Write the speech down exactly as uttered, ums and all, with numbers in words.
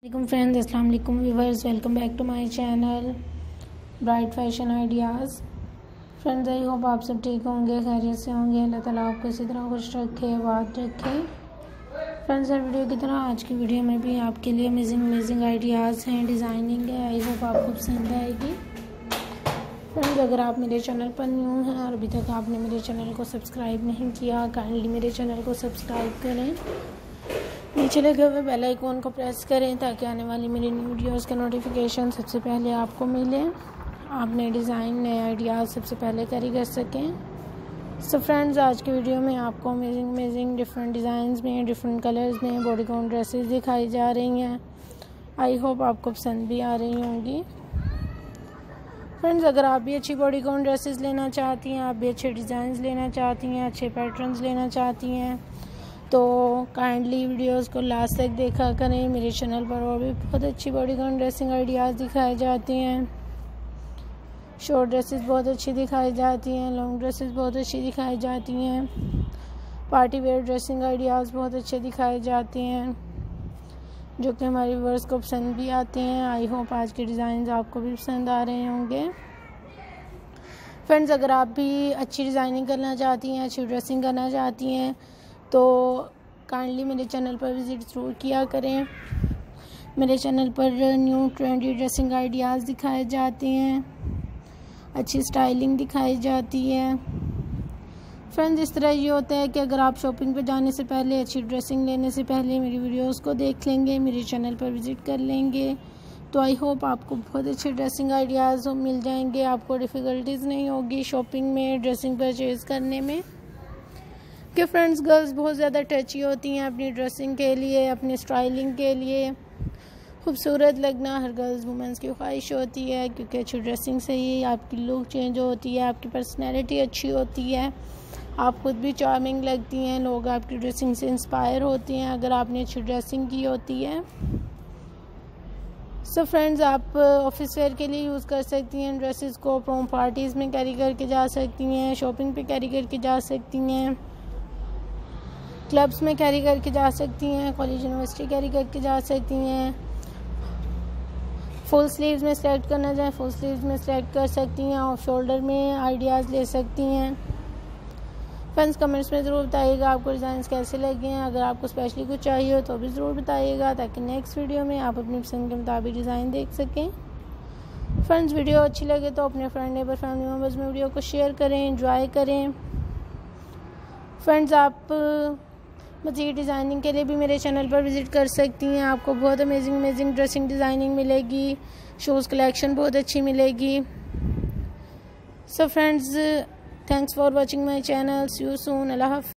वालेकुम फ्रेंड्स, अस्सलाम वालेकुम viewers, welcome back to my channel bright fashion ideas. Friends, I hope आप सब ठीक होंगे, खैरियत से होंगे। अल्लाह ताला आपको इसी तरह खुश रखे, बात रखे। फ्रेंड्स, हर वीडियो की तरह आज की वीडियो में भी आपके लिए अमेजिंग अमेजिंग आइडियाज़ हैं, डिज़ाइनिंग है। आई होप आपको पसंद आएगी। फ्रेंड्स, अगर आप मेरे चैनल पर न्यू हैं और अभी तक आपने मेरे चैनल को सब्सक्राइब नहीं किया, काइंडली मेरे चैनल को सब्सक्राइब करें, नीचे लगे हुए बेल आइकॉन को प्रेस करें ताकि आने वाली मेरी न्यू वीडियोज़ का नोटिफिकेशन सबसे पहले आपको मिले, आप नए डिज़ाइन नए आइडियाज़ सबसे पहले कैरी कर सकें। सो फ्रेंड्स, आज की वीडियो में आपको अमेजिंग अमेजिंग डिफरेंट डिज़ाइंस में, डिफरेंट कलर्स में बॉडीकॉन ड्रेसेस दिखाई जा रही हैं। आई होप आपको पसंद भी आ रही होंगी। फ्रेंड्स, अगर आप भी अच्छी बॉडीकॉन ड्रेसेस लेना चाहती हैं, आप भी अच्छे डिज़ाइंस लेना चाहती हैं, अच्छे पैटर्न्स लेना चाहती हैं, तो काइंडली वीडियोस को लास्ट तक देखा करें। मेरे चैनल पर और भी बहुत अच्छी बॉडीकॉन ड्रेसिंग आइडियाज़ दिखाई जाती हैं। शॉर्ट ड्रेसेस बहुत अच्छी दिखाई जाती हैं, लॉन्ग ड्रेसेस बहुत अच्छी दिखाई जाती हैं, पार्टी वेयर ड्रेसिंग आइडियाज़ बहुत अच्छे दिखाए जाते हैं, जो कि हमारे व्यूअर्स को पसंद भी आते हैं। आई होप आज के डिज़ाइन आपको भी पसंद आ रहे होंगे। फ्रेंड्स, अगर आप भी अच्छी डिज़ाइनिंग करना चाहती हैं, अच्छी ड्रेसिंग करना चाहती हैं, तो काइंडली मेरे चैनल पर विज़िट ज़रूर किया करें। मेरे चैनल पर न्यू ट्रेंडी ड्रेसिंग आइडियाज़ दिखाए जाते हैं, अच्छी स्टाइलिंग दिखाई जाती है। फ्रेंड्स, इस तरह ये होता है कि अगर आप शॉपिंग पे जाने से पहले, अच्छी ड्रेसिंग लेने से पहले मेरी वीडियोस को देख लेंगे, मेरे चैनल पर विज़िट कर लेंगे, तो आई होप आपको बहुत अच्छे ड्रेसिंग आइडियाज़ मिल जाएंगे। आपको डिफ़िकल्टीज़ नहीं होगी शॉपिंग में, ड्रेसिंग परचेज़ करने में। कि फ्रेंड्स, गर्ल्स बहुत ज़्यादा टची होती हैं अपनी ड्रेसिंग के लिए, अपनी स्टाइलिंग के लिए। खूबसूरत लगना हर गर्ल्स वुमेंस की ख्वाहिश होती है, क्योंकि अच्छी ड्रेसिंग से ही आपकी लुक चेंज होती है, आपकी पर्सनैलिटी अच्छी होती है, आप खुद भी चार्मिंग लगती हैं, लोग आपकी ड्रेसिंग से इंस्पायर होते हैं अगर आपने अच्छी ड्रेसिंग की होती है। सो फ्रेंड्स, आप ऑफिस वेयर के लिए यूज़ कर सकती हैं ड्रेसेस को, प्रोम पार्टीज़ में कैरी करके जा सकती हैं, शॉपिंग पे कैरी करके जा सकती हैं, क्लब्स में कैरी करके जा सकती हैं, कॉलेज यूनिवर्सिटी कैरी करके जा सकती हैं। फुल स्लीव्स में सेलेक्ट करना चाहें, फुल स्लीव्स में सेलेक्ट कर सकती हैं, ऑफ शोल्डर में आइडियाज़ ले सकती हैं। फ्रेंड्स, कमेंट्स में ज़रूर बताइएगा आपको डिज़ाइंस कैसे लगे हैं। अगर आपको स्पेशली कुछ चाहिए हो तो भी ज़रूर बताइएगा, ताकि नेक्स्ट वीडियो में आप अपनी पसंद के मुताबिक डिज़ाइन देख सकें। फ्रेंड्स, वीडियो अच्छी लगे तो अपने फ्रेंड नेबर फैमिली मेम्बर्स में वीडियो को शेयर करें, एंजॉय करें। फ्रेंड्स, आप मज़ीद डिज़ाइनिंग के लिए भी मेरे चैनल पर विज़िट कर सकती हैं। आपको बहुत अमेजिंग अमेजिंग ड्रेसिंग डिज़ाइनिंग मिलेगी, शूज़ कलेक्शन बहुत अच्छी मिलेगी। So friends, thanks for watching my channel. See you soon. अल्लाह हाफ़िज़।